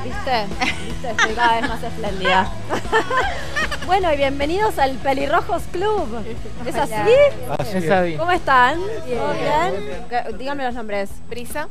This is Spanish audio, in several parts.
¿Viste? ¿Viste? Estoy cada vez más espléndida. Bueno, y bienvenidos al Pelirrojos Club. ¿Es así? Así es. ¿Cómo están? Bien. ¿Todo bien? Díganme los nombres. Brisa.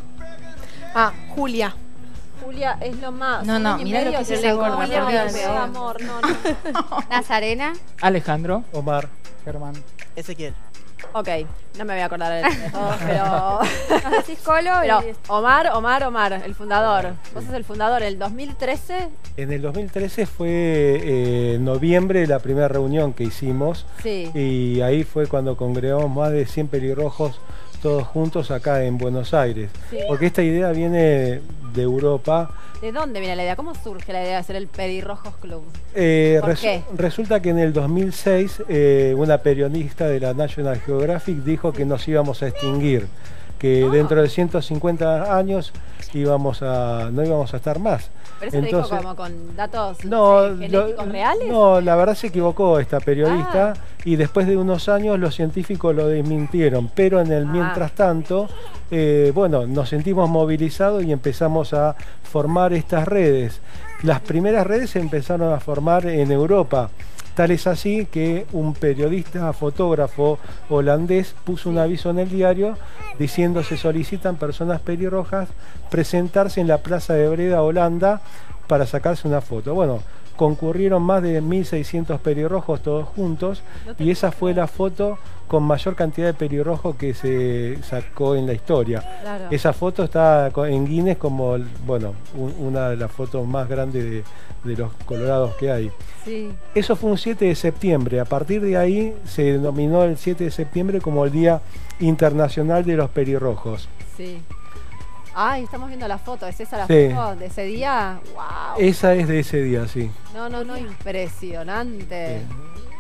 Julia. Julia es lo más. No, no, mirá lo que se le corta. Julia, Amor, no. Nazarena. Alejandro. Omar. Germán. Ezequiel. Ok, no me voy a acordar de todos, pero... Nos decís Colo Pero y... Omar, el fundador. Vos sos el fundador. ¿El 2013? En el 2013 fue noviembre la primera reunión que hicimos. Sí. Y ahí fue cuando congregamos más de 100 pelirrojos todos juntos acá en Buenos Aires. Sí. Porque esta idea viene de Europa. ¿De dónde viene la idea? ¿Cómo surge la idea de hacer el Pelirrojos Club? ¿Por qué? Resulta que en el 2006 una periodista de la National Geographic dijo que nos íbamos a extinguir, que dentro de 150 años no íbamos a estar más. ¿Pero eso entonces, lo dijo como con datos genéticos reales? No, la verdad se equivocó esta periodista y después de unos años los científicos lo desmintieron, pero en el mientras tanto, bueno, nos sentimos movilizados y empezamos a formar estas redes. Las primeras redes se empezaron a formar en Europa. Tal es así que un periodista, fotógrafo holandés puso un aviso en el diario diciendo se solicitan personas pelirrojas presentarse en la Plaza de Breda, Holanda, para sacarse una foto. Bueno, concurrieron más de 1.600 pelirrojos todos juntos y esa fue la foto con mayor cantidad de pelirrojos que se sacó en la historia. Claro. Esa foto está en Guinness como, bueno, una de las fotos más grandes de los colorados que hay. Sí. Eso fue un 7 de septiembre. A partir de ahí se denominó el 7 de septiembre como el Día Internacional de los Pelirrojos. Sí. Ay, estamos viendo la foto. ¿Es esa la Sí. foto de ese día? ¡Wow! Esa es de ese día, sí. No, impresionante. Sí.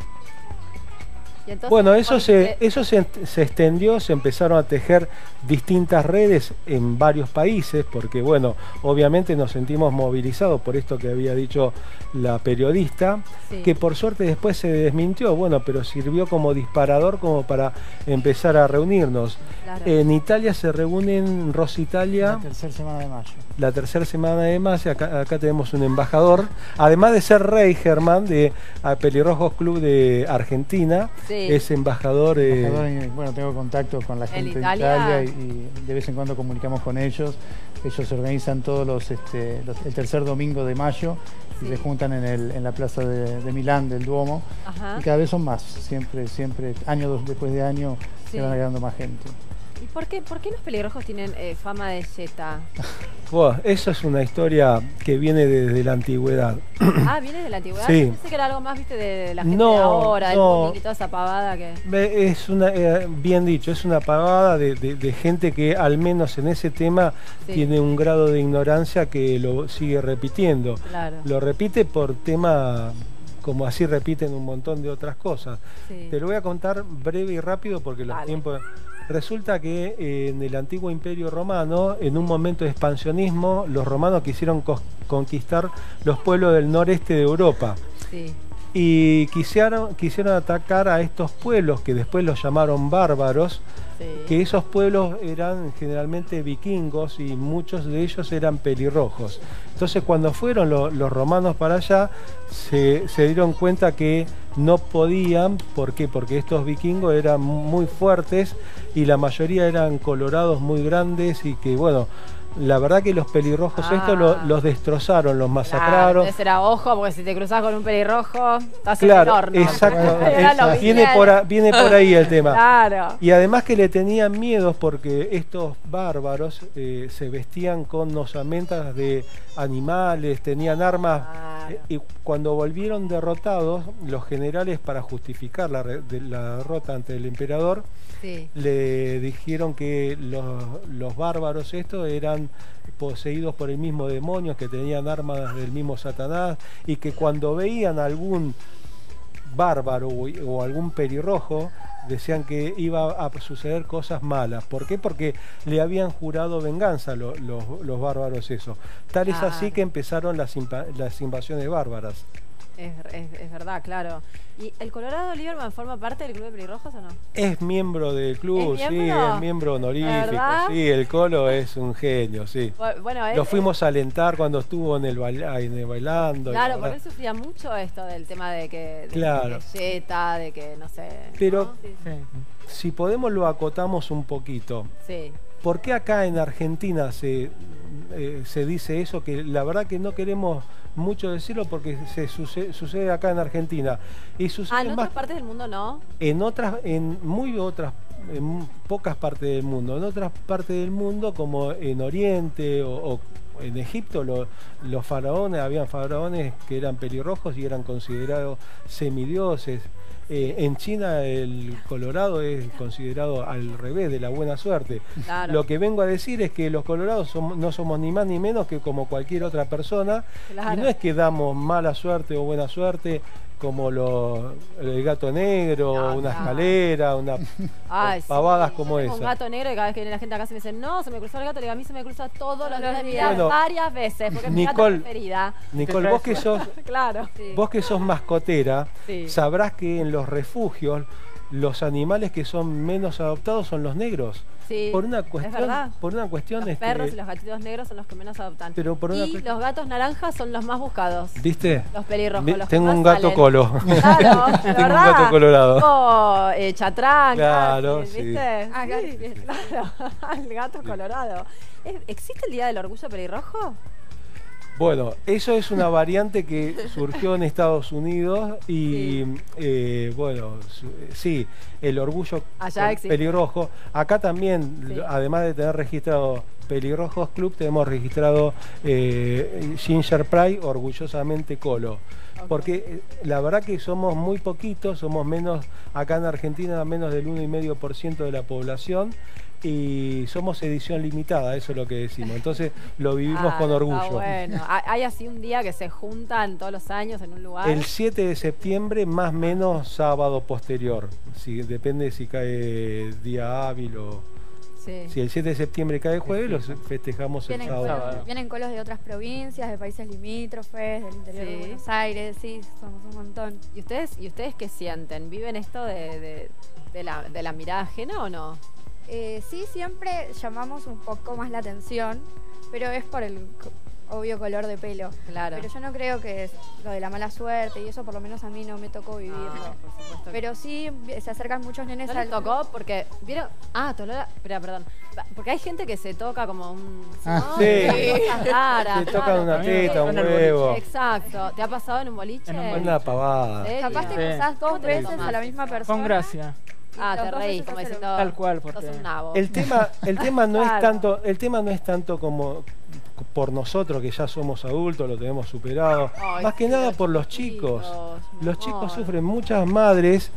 Y entonces, Bueno, eso se extendió, se empezaron a tejer distintas redes en varios países, porque bueno, obviamente nos sentimos movilizados por esto que había dicho la periodista, sí, que por suerte después se desmintió, bueno, pero sirvió como disparador como para empezar a reunirnos. claro. En Italia se reúnen Rositalia. La tercera semana de mayo. La tercera semana de mayo, acá tenemos un embajador, además de ser rey, Germán, de Pelirrojos Club de Argentina, Sí. es embajador. Bueno, tengo contacto con la gente de Italia. Italia y de vez en cuando comunicamos con ellos. Ellos se organizan todos el tercer domingo de mayo y Sí. se juntan en la plaza de Milán, del Duomo. Ajá. Y cada vez son más, siempre, año después de año Sí. se van agregando más gente. ¿Y por qué los pelirrojos tienen fama de yeta? Bueno, eso es una historia que viene desde la antigüedad. ¿Viene de la antigüedad? Sí. Pensé que era algo más, viste, de la gente No, de ahora, del no. bullying y toda esa pavada que... Es bien dicho, es una pavada de gente que al menos en ese tema Sí. tiene un grado de ignorancia que lo sigue repitiendo. Claro. Lo repite por tema, como así repiten un montón de otras cosas. Sí. Te lo voy a contar breve y rápido porque los Dale. tiempos... Resulta que en el antiguo Imperio Romano, en un momento de expansionismo, los romanos quisieron conquistar los pueblos del noreste de Europa. Sí. Y quisieron atacar a estos pueblos que después los llamaron bárbaros, Sí. que esos pueblos eran generalmente vikingos y muchos de ellos eran pelirrojos. Entonces cuando fueron los romanos para allá se dieron cuenta que no podían. ¿Por qué? Porque estos vikingos eran muy fuertes y la mayoría eran colorados muy grandes y que bueno, la verdad que los pelirrojos estos los destrozaron, los masacraron. Entonces era ojo, porque si te cruzás con un pelirrojo, estás Claro, en el horno. exacto. Era lo Viene por ahí el tema. Claro. Y además que le tenían miedos porque estos bárbaros se vestían con osamentas de animales, tenían armas. Claro. Y cuando volvieron derrotados, los generales, para justificar la derrota ante el emperador, Sí. le dijeron que los bárbaros estos eran poseídos por el mismo demonio, que tenían armas del mismo Satanás, y que cuando veían algún bárbaro o algún pelirrojo decían que iba a suceder cosas malas. ¿Por qué? Porque le habían jurado venganza los bárbaros eso. Tal es así que empezaron las invasiones bárbaras. Es verdad, claro. ¿Y el Colorado Lieberman forma parte del Club de Pelirrojos o no? Es miembro del club, ¿Es sí, miembro? es miembro honorífico, ¿Verdad? sí, el Colo es un genio, sí. Bueno, Lo fuimos a alentar cuando estuvo en el bailando. Claro, porque él sufría mucho esto del tema de que Claro. de yeta, de que no sé. Pero ¿no? Sí. si podemos lo acotamos un poquito. Sí. ¿Por qué acá en Argentina se dice eso? Que la verdad que no queremos mucho decirlo porque sucede acá en Argentina. Y sucede ¿En más otras partes del mundo no? en pocas partes del mundo. En otras partes del mundo, como en Oriente o en Egipto, los faraones, habían faraones que eran pelirrojos y eran considerados semidioses. En China el colorado es considerado al revés, de la buena suerte. Claro. Lo que vengo a decir es que los colorados no somos ni más ni menos que como cualquier otra persona. Claro. Y no es que damos mala suerte o buena suerte como el gato negro, No, una claro. escalera, Ay, pavadas sí. como Yo tengo esa. un gato negro y cada vez que viene la gente acá se me dice, no, se me cruzó el gato, le digo, a mí se me cruza todos los días de mi vida, Bueno, varias veces, porque es mi gata Nicole, preferida. Nicole, vos que sos Claro. Vos que sos mascotera, Sí. sabrás que en los refugios los animales que son menos adoptados son los negros. Sí, Por una es cuestión, verdad. Los Perros y los gatitos negros son los que menos adoptan. Pero por una y cuestión- los gatos naranjas son los más buscados. ¿Viste? Los pelirrojos. Los que Tengo más un gato salen. colo. Claro, de Tengo un verdad. gato colorado. Oh, chatrán. Claro, casi, sí. ¿viste? Ah, claro. Sí, claro. El gato colorado. ¿Existe el Día del Orgullo Pelirrojo? Bueno, eso es una variante que surgió en Estados Unidos y sí, el orgullo Allá existe. pelirrojo. Acá también, Sí. además de tener registrado Pelirrojos Club, tenemos registrado Ginger Pride, orgullosamente Colo. Ok. Porque la verdad que somos muy poquitos, somos menos, acá en Argentina, menos del 1,5% de la población. Y somos edición limitada, eso es lo que decimos. Entonces lo vivimos con orgullo. Está bueno. ¿Hay así un día que se juntan todos los años en un lugar? El 7 de septiembre, más o menos sábado posterior. Si, depende si cae día hábil o... Sí. Si el 7 de septiembre cae jueves, los festejamos el Vienen, sábado. vienen colos de otras provincias, de países limítrofes, del interior Sí. de Buenos Aires, sí, somos un montón. ¿Y ustedes qué sienten? ¿Viven esto de la mirada ajena o no? Sí, siempre llamamos un poco más la atención, pero es por el obvio color de pelo. Claro. Pero yo no creo que lo de la mala suerte y eso por lo menos a mí no me tocó vivirlo. Por supuesto que Pero sí se acercan muchos nenes ¿no les tocó? Porque, ¿vieron? Perdón. Porque hay gente que se toca como un... Ah, sí. Cosas raras, Se tocan claro. una teta, un En el huevo. Exacto. ¿Te ha pasado en un boliche? En un boliche. Una pavada. ¿En serio? Capaz te Sí. cruzás ¿Cómo dos te lo veces a tomás? la misma persona. Con gracia. y Ah, las te dos reís, veces como hace lo diciendo... Tal cual, porque Sos un nabo. El tema no Claro. el tema no es tanto como por nosotros que ya somos adultos, lo tenemos superado, Ay, más que sí, nada los por los chicos. mi Los amor. chicos sufren, muchas madres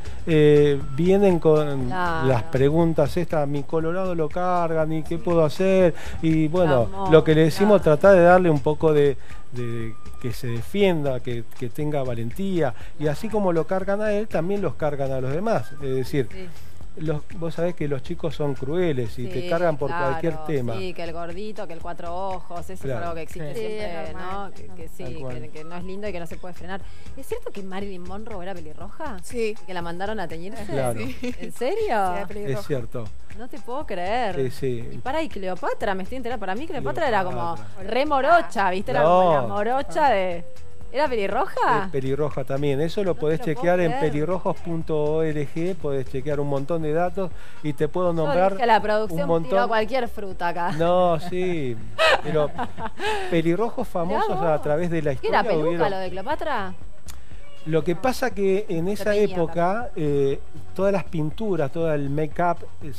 vienen con Claro. las preguntas estas, mi colorado lo cargan y qué puedo hacer, y bueno, Amor, lo que le decimos, claro. tratar de darle un poco de que se defienda, que tenga valentía, y así como lo cargan a él, también los cargan a los demás, es decir, Sí. vos sabés que los chicos son crueles y te Sí, cargan por claro, cualquier tema. Sí, que el gordito, que el cuatro ojos, eso Claro. es algo que existe Sí. siempre, Sí, es ¿no? normal, Que Tal sí, cual. que no es lindo y que no se puede frenar. ¿Es cierto que Marilyn Monroe era pelirroja? Sí. ¿Que la mandaron a teñirse? Claro. ¿En serio? Era pelirroja. Es cierto. No te puedo creer. Sí, sí. Y para, y Cleopatra, me estoy enterando. Para mí Cleopatra era como Cleopatra. re morocha, ¿viste? Era No. como la morocha de... ¿Era pelirroja? Es pelirroja también. Eso lo No podés te lo chequear puedo en creer. pelirrojos.org, podés chequear un montón de datos y te puedo Yo nombrar dije, la un producción montón. tiró cualquier fruta acá. No, sí, pero pelirrojos famosos Mirá vos. a través de la ¿Qué historia. era peluca hubieron- lo de Cleopatra? Lo que pasa que en esa teñía época todas las pinturas, todo el make-up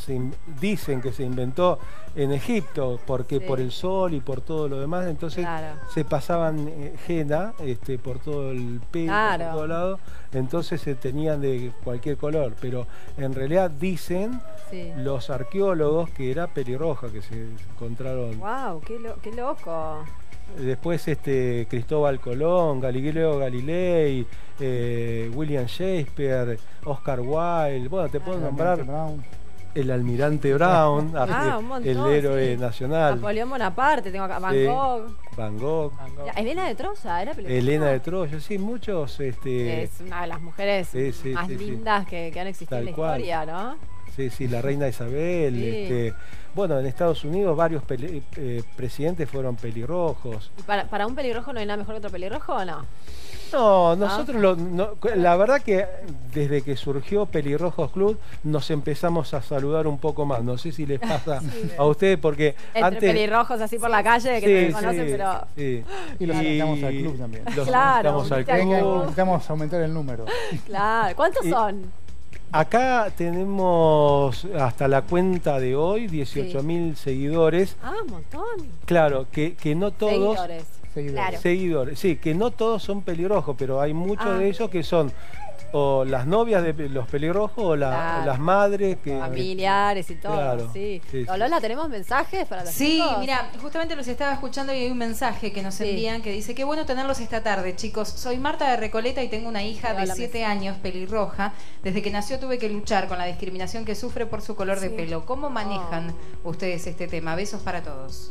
dicen que se inventó en Egipto porque Sí. por el sol y por todo lo demás, entonces Claro. se pasaban henna por todo el pelo, Claro. por todo lado, entonces se tenían de cualquier color, pero en realidad dicen Sí. los arqueólogos que era pelirroja, que se encontraron. Wow, qué loco. Después Cristóbal Colón, Galileo Galilei, William Shakespeare, Oscar Wilde, bueno, te puedo nombrar Brown. el almirante Brown, un montón, el héroe nacional. Napoleón Bonaparte, tengo acá, Van Gogh. Van Gogh. Elena de Troya, era película. Elena de Troya, sí, muchos. Es una de las mujeres más lindas que han existido en la historia, ¿no? Sí, sí, la reina Isabel. Sí. Bueno, en Estados Unidos varios presidentes fueron pelirrojos. ¿Y para un pelirrojo no hay nada mejor que otro pelirrojo o no? No, nosotros la verdad que desde que surgió Pelirrojos Club nos empezamos a saludar un poco más. No sé si les pasa a ustedes porque entre antes pelirrojos así por la calle que no se conocen, pero sí. Y los invitamos al club también. Los Claro, invitamos al Necesitamos club. aumentar el número. claro. ¿Cuántos son? Acá tenemos hasta la cuenta de hoy 18.000 seguidores. Ah, un montón. Claro, que no todos Seguidores. seguidores, sí, que no todos son pelirrojos, pero hay muchos de ellos que son o las novias de los pelirrojos o las madres que familiares y todo. Claro, sí. sí. Lola, ¿tenemos mensajes para los chicos? Mira, justamente los estaba escuchando y hay un mensaje que nos envían que dice: qué bueno tenerlos esta tarde, chicos. Soy Marta de Recoleta y tengo una hija de 7 años, pelirroja. Desde que nació tuve que luchar con la discriminación que sufre por su color de pelo. ¿Cómo manejan ustedes este tema? Besos para todos.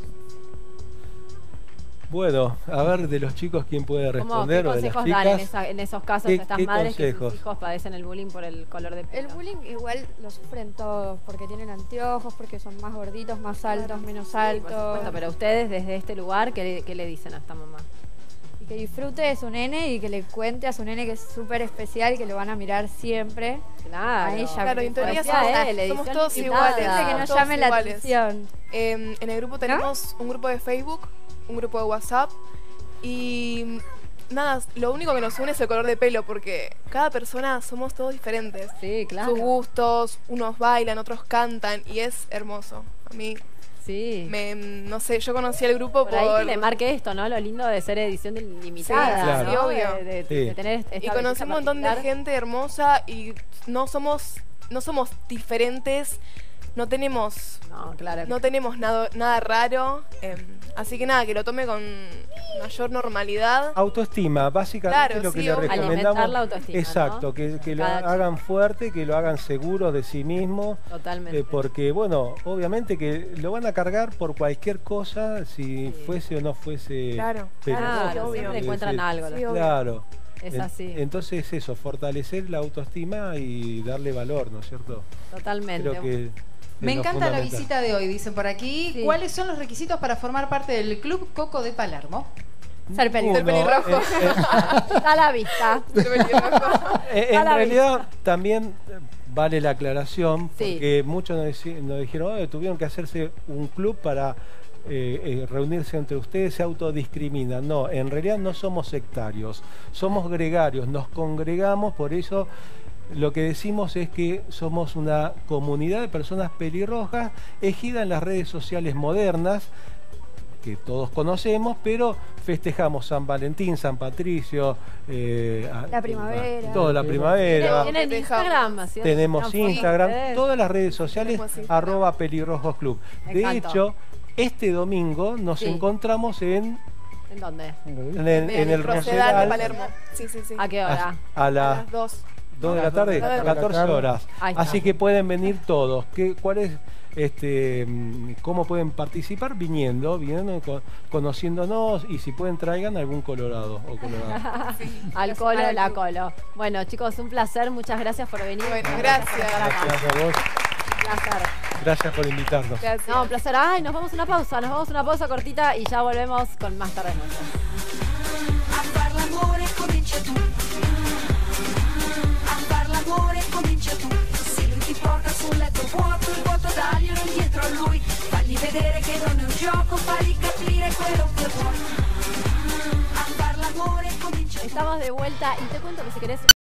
Bueno, a ver de los chicos quién puede responder. ¿Qué o de las consejos dan chicas. en esos casos a estas madres consejos? que sus hijos padecen el bullying por el color de pelo? El bullying igual lo sufren todos, porque tienen anteojos, porque son más gorditos, más altos, menos altos. Por supuesto, pero ustedes desde este lugar, ¿qué le dicen a esta mamá? Y que disfrute de su nene y que le cuente a su nene que es súper especial y que lo van a mirar siempre. Claro, a ella. Claro, en teoría somos todos iguales. iguales. Que no Todos llame la iguales. atención. En el grupo tenemos un grupo de Facebook, un grupo de WhatsApp y nada, lo único que nos une es el color de pelo porque cada persona somos todos diferentes. Sí, claro. Sus gustos, unos bailan, otros cantan y es hermoso. A mí, no sé, yo conocí el grupo por ahí que le marque esto, ¿no? Lo lindo de ser edición limitada. Sí, claro. sí, obvio. De tener esta Y conocí un montón de gente hermosa y no somos diferentes. No tenemos nada raro, así que nada, que lo tome con mayor normalidad. Autoestima, básicamente Claro, lo que sí, le obvio. recomendamos. Alimentar la autoestima, Exacto, ¿no? que lo hagan fuerte, que lo hagan seguros de sí mismos. Totalmente. Porque, bueno, obviamente que lo van a cargar por cualquier cosa, si fuese o no fuese. Claro, claro, siempre encuentran algo. Claro. Es así. Entonces eso, fortalecer la autoestima y darle valor, ¿no es cierto? Totalmente. Creo que me encanta la fundamental. visita de hoy, dicen por aquí. Sí. ¿Cuáles son los requisitos para formar parte del Club Coco de Palermo? Ser pelirrojo. Está a la vista. En realidad también vale la aclaración, Sí. porque muchos nos dijeron, tuvieron que hacerse un club para reunirse entre ustedes, se autodiscriminan. No, en realidad no somos sectarios, somos gregarios, nos congregamos, por eso lo que decimos es que somos una comunidad de personas pelirrojas ejida en las redes sociales modernas, que todos conocemos, pero festejamos San Valentín, San Patricio, La primavera. toda la primavera. Tienen Instagram. ¿sí? Tenemos Instagram, ustedes. todas las redes sociales, @pelirrojosclub. Me De encantó. hecho, este domingo nos encontramos en dónde? en el Rosedal Rosedal de Palermo. Sí. ¿A qué hora? a A las las 2. 2 de la tarde, 14 horas. Ahí está. Así que pueden venir todos. ¿Cuál es, cómo pueden participar? Viniendo, conociéndonos, y si pueden traigan algún colorado o colorado. Al colo, la colo. Bueno, chicos, un placer. Muchas gracias por venir. Bueno, gracias. Gracias a vos. Un placer. Gracias por invitarnos. Gracias. No, un placer. Ay, nos vamos a una pausa cortita y ya volvemos con más tarde noche. A far l'amore comincia tu. A far l'amore comincia tu. Se lui ti porta sul letto vuoto, il vuoto daglielo indietro a lui. Fagli vedere che non è un gioco, fagli capire quello che vuoi. A far l'amore comincia tu. Estamos de vuelta y te cuento que si querés